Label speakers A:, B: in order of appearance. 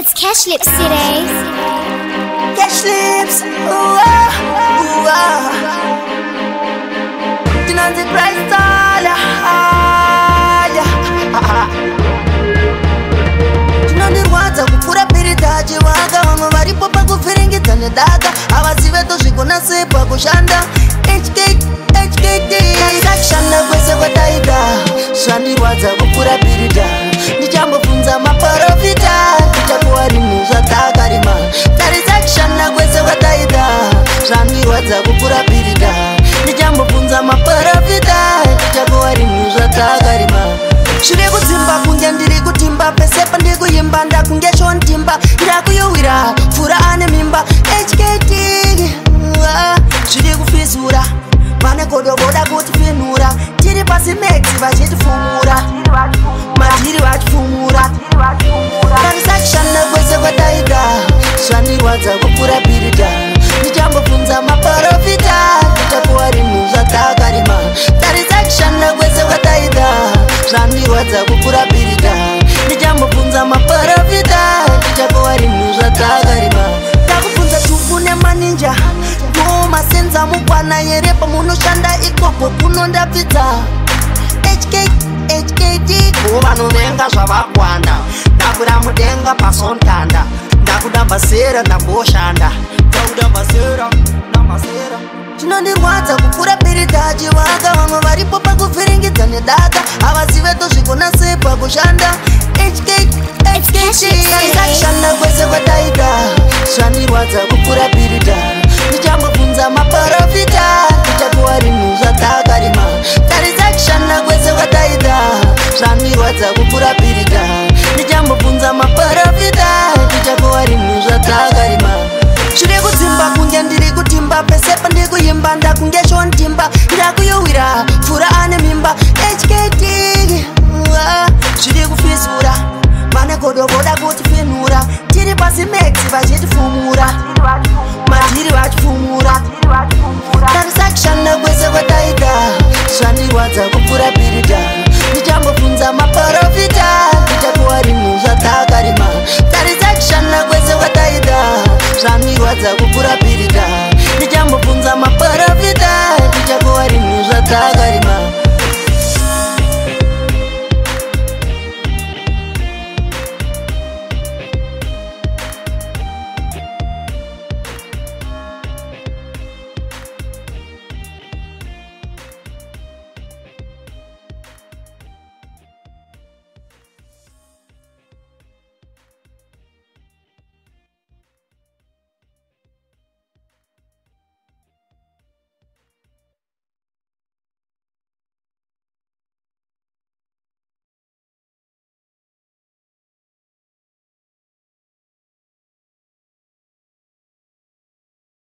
A: It's Cash Lips today.
B: Cash Lips, ooh ah. Dinanzi Crystal, Dinandirwadza kukura piritaji wanga vamwe varipo pakufiringidza nedaka avazive tozvigona sei pakushanda HKT kwese kwataita zvandirwadza kukura pirita ndichambobvunza maprofita ndichakuwa rinhu zvatakarima tarisa kushanda kwese kwataita zvandirwadza kukura pirita ndichambobvunza maprofita ndichakuwa rinhu zvatakarima shure kudzimba kunge ndiri kutimba pese pandikuimba ndakunge shontimba ndakuyowira pfura ane mimba HKT zviri kufizura pane godogoda kutifenura tiri pasimeti vachitifumura madhiri vachifumura tarisa kushanda kwese kwataita zvandirwadza kukura pirita ndichambobvunza maprofita ndichakuwa rinhu zvatakarima tarisa kushanda kwese kwataita zvandirwadza kukura pirita ndichambobvunza maprofita ndichakuwa rinhu zvatakarima takubvunza tupu nemaninja masenza mukwana yere pamunoshanda ikoko kunondapidza HKT vanovenga zvavakwanda ndakura mudenga pasontanda ndakudambasera ndamboshanda ndakudambasera chinondirwadza kukura piritaji wanga vamwe varipo pakuvhiringidza nedaka avazive tozvigona sei pakushanda HKT kwese kwataita zvandirwadza kukura pirita ndichambobvunza maprofita ndichakuwa rinhu zvatakarima tarisa kushanda kwese kwataita zvandirwadza kukura pirita ndichambobvunza maprofita ndichakuwa rinhu zvatakarima shure kudzimba kunge ndiri kutimba pese pandikuimba ndakunge shontimba ndakuyowira pfura ane mimba HKT zviri kufizura pane godogoda kutifenura tiri pasimeti vachitifumura madhiri vachifumura tarisa kushanda kwese kwataita zvandirwadza kupfura pirita ndichambobvunza